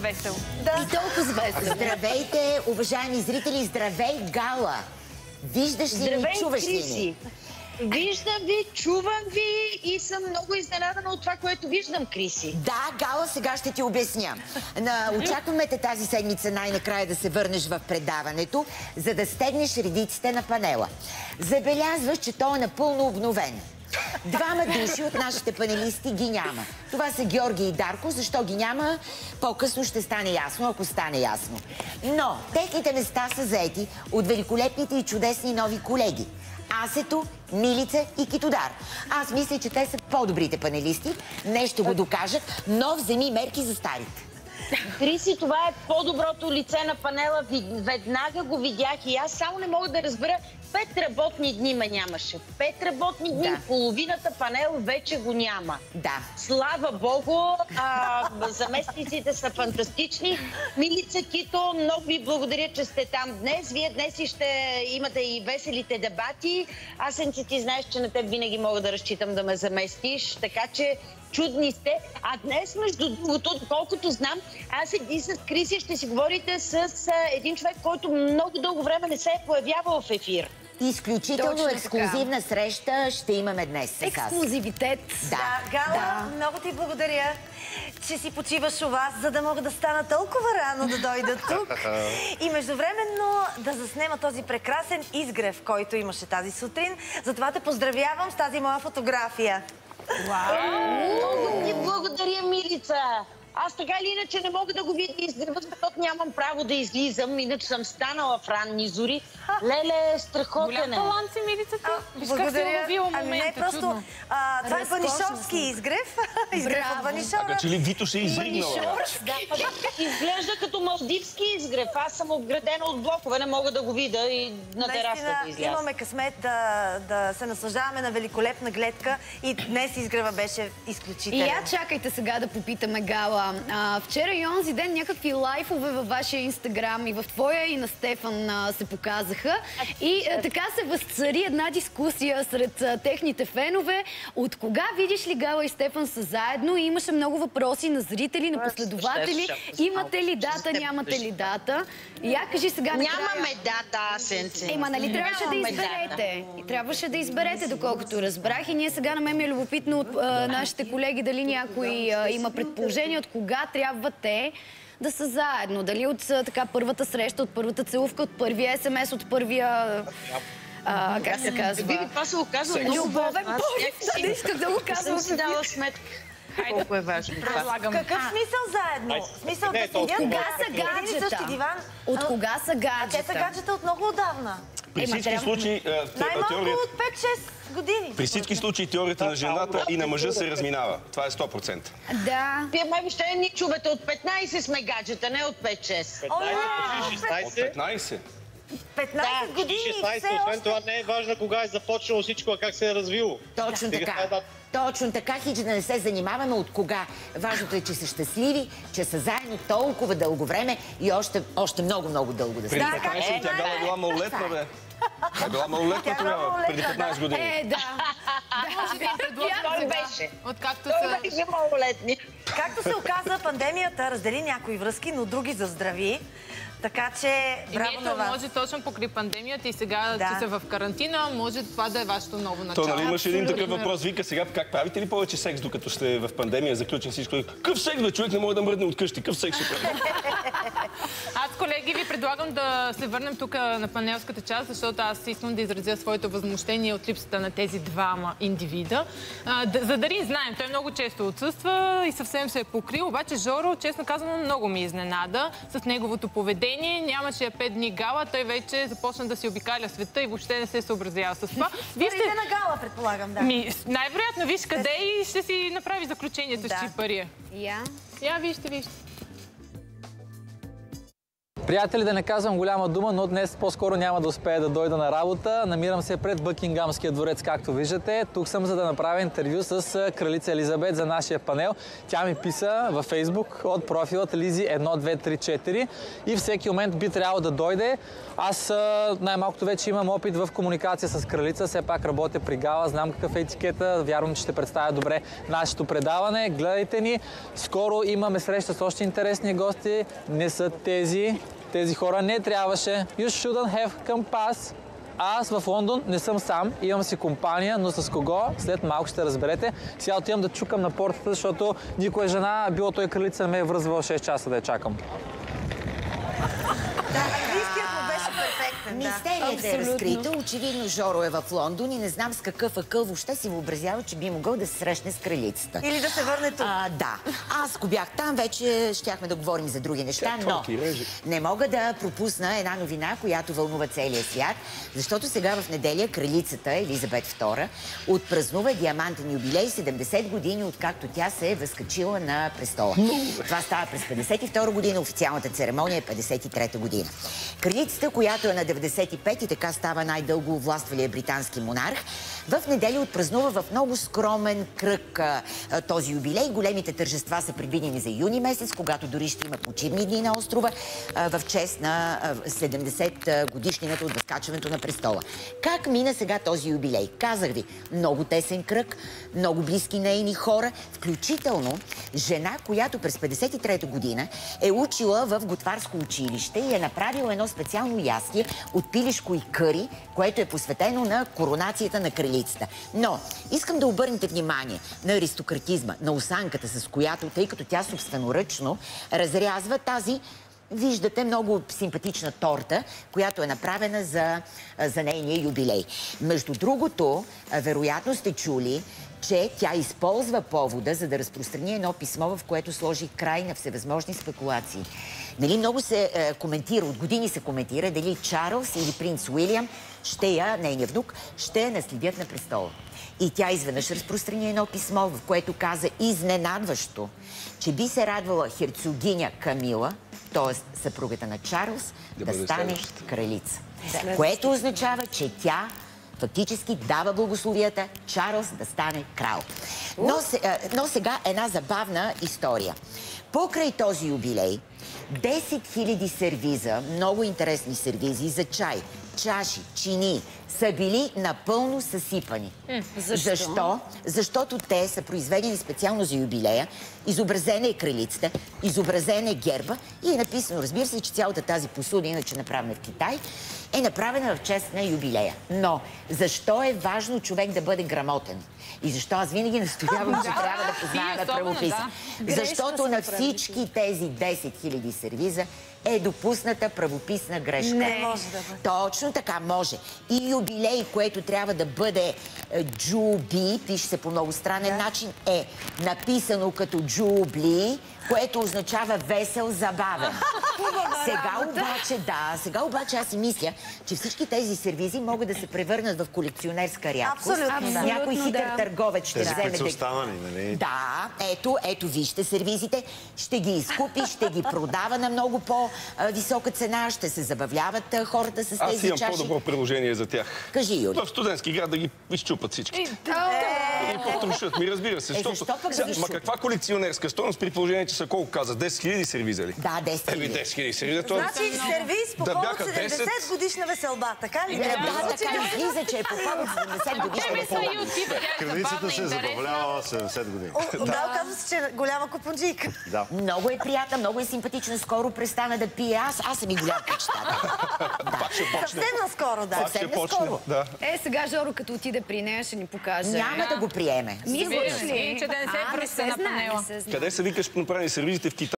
весело. Да. И толкова весело. Здравейте, уважаеми зрители, здравей, Гала! Виждаш ли ми, чуваш ли ми? Виждам ви, чувам ви и съм много изненадана от това, което виждам, Криси. Да, Гала, сега ще ти обясня. Очакваме те тази седмица най-накрая да се върнеш в предаването, за да стегнеш редиците на панела. Забелязваш, че той е напълно обновен. Двама души от нашите панелисти ги няма. Това са Георги и Дарко. Защо ги няма? По-късно ще стане ясно, ако стане ясно. Но техните места са заети от великолепните и чудесни нови колеги. Асето, Милица и Китодар. Аз мисля, че те са по-добрите панелисти. Днес ще го докажат, но вземи мерки за старите. Криси, това е по-доброто лице на панела. Веднага го видях и аз само не мога да разбера. 5 работни дни ме нямаше. 5 работни дни, половината панел вече го няма. Да. Слава Богу, заместниците са фантастични. Милица, Кито, много ви благодаря, че сте там днес. Вие днес и ще имате и веселите дебати. Асенци, ти знаеш, че на теб винаги мога да разчитам да ме заместиш, така че чудни сте. А днес, между другото, доколкото знам, аз и с Криси ще си говорите с един човек, който много дълго време не се е появявал в ефир. Изключително ексклюзивна среща ще имаме днес с ексклюзивитет. Да, Гала, много ти благодаря, че си почиваш у вас, за да мога да стана толкова рано да дойда тук. И междувременно да заснема този прекрасен изгрев, който имаше тази сутрин. Затова те поздравявам с тази моя фотография. Много ти благодаря, Милица. Аз така или иначе не мога да го видя изгрева, защото нямам право да излизам, иначе съм станала в ранни зори. Леле, страхотен е. Голям талант си, Милицата. Виж как си уловила момента. Ами не, просто това е ванишовски изгрев. Изгрев от ванишора. Така че ли Вито се изригнала? Изглежда като малдивски изгрев. Аз съм обградена от блокове, не мога да го видя и на терасата изляза. Имаме късмет да се наслаждаваме на великолепна гледка и днес изгрева беше изключителен. И я чакайте сега да попитаме, Гала. Вчера и онзи ден някакви лайфове във вашия инстаграм и в твоя и на Стефан се показаха. И така се възцари една дискусия сред техните фенове. От кога, видиш ли, Гала и Стефан са заедно? И имаше много въпроси на зрители, на последователи. Имате ли дата, нямате ли дата? И я кажи сега накрая. Нямаме дата, Асенце. Ема, нали трябваше да изберете? Трябваше да изберете, доколкото разбрах. И ние сега на мен ми е любопитно от нашите колеги дали някой има предположение от кога трябва те да са заедно. Дали от така първата среща, от първата целувка, от първия СМС, от първия... как се казва? Биби, това се оказва много любовен повод. Не исках да го казвам. Не съм си дала сметка. Колко е важно това. Какъв смисъл заедно? Смисъл да седят? От кога са гаджета? От кога са гаджета? Те са гаджета от много отдавна. При всички случаи... Най-малко от 5-6 години. При всички случаи теорията на жената и на мъжа се разминава. Това е 100%. Да. Вие май въобще ни чувате. От 15 сме гаджета, не от 5-6. От 15? 15 години и все още... Освен това не е важно кога е започнало всичко, а как се е развило. Точно така. Точно така, хич да не се занимаваме от кога. Важното е, че са щастливи, че са заедно толкова дълго време и още много дълго да са. Преди 15 тя Гала била малолетна, бе. Тя била малолетна тогава, преди 15 години. Да. Може би той беше. Откакто той беше малолетни. Както се оказа, пандемията раздели някои връзки, но други заздрави. Така че, браво на вас. Може точно покрай пандемията и сега, че са в карантина, може това да е вашето ново начало. То, нали, имаше един такъв въпрос, вика сега, как правите ли повече секс, докато сте в пандемия, заключен всичко? Какъв секс, бе, човек не може да мръдне от къщи, какъв секс ще прави? Аз, колеги, ви предлагам да се върнем тук на панелската част, защото аз искам да изразя своето възмущение от липсата на тези двама индивида. За Дарин знаем, той много често отсъства и съвсем се е покрил, обаче Жоро, честно казано, много ми изненада с неговото поведение. Нямаше 5 дни Гала, той вече започна да си обикаля света и въобще не се съобразява с това. Вие сте на Гала, предполагам, да. Най-вероятно, виж къде и ще си направи заключението с Чипария. Я? Вижте. Приятели, да не казвам голяма дума, но днес по-скоро няма да успея да дойда на работа. Намирам се пред Бъкингамския дворец, както виждате. Тук съм, за да направя интервю с кралица Елизабет за нашия панел. Тя ми писа във Фейсбук от профилът Lizi1234 и всеки момент би трябвало да дойде. Аз най-малкото вече имам опит в комуникация с кралица, все пак работя при гала, знам какъв е етикета, вярвам, че ще представя добре нашето предаване. Гледайте ни, скоро имаме среща с още интересни гости, не са тези хора не трябваше. You shouldn't have come pass. Аз в Лондон не съм сам, имам си компания, но с кого? След малко ще разберете. Сега отивам да чукам на портата, защото никоя жена, било той кралица, не ме е връзвала 6 часа да я чакам. Английският му беше перфектен. Мистерията е разкрита. Очевидно Жоро е в Лондон и не знам с какъв акъл въобще си въобразява, че би могъл да се срещне с кралицата. Или да се върне тук. Да. Аз, ако бях там, вече щяхме да говорим за други неща, но не мога да пропусна една новина, която вълнува целия свят, защото сега в неделя кралицата Елизабет II отпразнува диамантен юбилей 70 години, откакто тя се е възкачила на престола. Това става през 52 година, официалната церемония е 53 година. Кралицата, която е на 95 и така става най-дълго властвалия британски монарх, в неделя отпразнува в много скромен кръг този юбилей. Големите тържества са предвидени за юни месец, когато дори ще има почивни дни на острова в чест на 70 годишнината от възкачването на престола. Как мина сега този юбилей? Казах ви, много тесен кръг, много близки нейни хора, включително жена, която през 53 година е учила в готварско училище и е направила едно специално ястие от пилешко и къри, което е посветено на коронацията на кралицата. Но искам да обърнете внимание на аристократизма, на осанката, с която, тъй като тя собственоръчно разрязва тази, виждате, много симпатична торта, която е направена за нейния юбилей. Между другото, вероятно сте чули, че тя използва повода, за да разпространи едно писмо, в което сложи край на всевъзможни спекулации. Нали, много се коментира, от години се коментира дали Чарлз или принц Уилям, нейният внук, ще я наследят на престола. И тя изведнъж разпространи едно писмо, в което каза изненадващо, че би се радвала херцогиня Камила, т.е. съпругата на Чарлз, да стане кралица. Което означава, че тя фактически дава благословията Чарлз да стане крал. Но сега една забавна история. Покрай този юбилей, 10 000 сервиза, много интересни сервизи за чай, чаши, чинии, са били напълно съсипани. Защо? Защото те са произведени специално за юбилея. Изобразена е кралицата, изобразена е герба и е написано, разбира се, че цялата тази посуда, иначе направена в Китай, е направена в чест на юбилея. Но защо е важно човек да бъде грамотен? И защо аз винаги настоявам, че трябва да познаваме правописа? Защото на всички тези 10 000 сервиза е допусната правописна грешка. Не може да бъде. Точно така, може. И юбилей, което трябва да бъде джуби, пише се по много странен начин, е написано като джубли, което означава весел, забавен. Сега обаче аз си мисля, че всички тези сервизи могат да се превърнат в колекционерска рядкост. Абсолютно. Някой хитър търговец ще вземе... Тези, които са останали, нали? Да, ето вижте сервизите, ще ги изкупи, ще ги продава на много по-висока цена, ще се забавляват хората с тези чаши. Аз имам по-добро приложение за тях. Кажи, Юли. В студентски град да ги изчупат всички. И потрошат. Ми разбира се. Ма каква колекционерска стойност при положение, че са колко каза? 10 000 сервиза ли? Да, 10 000. 10 000 сервиза. Значи сервиз по повод 70 годишна веселба, така ли? Да, така излиза, че е по повод 70 годишна веселба. Кралицата се е забавлявала 70 години. Да, оказва се, че е голяма купонджийка. Много е приятна, много е симпатична. Скоро престана да пие. Аз съм и голям почитател. Съвсем наскоро, да. Съвсем наскоро. Сега Жоро, като отиде при нея, ще ни покаже. Няма да го приеме. Че да не се връща на панела. Къде се викаш направени сервизите в Китай?